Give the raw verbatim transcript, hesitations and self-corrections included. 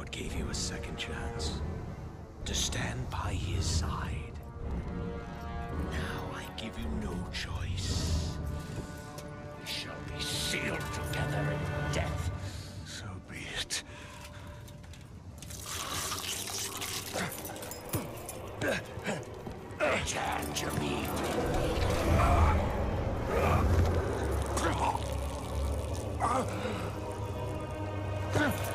God gave you a second chance. To stand by his side. Now I give you no choice. We shall be sealed together in death. So be it. Return to me. Uh,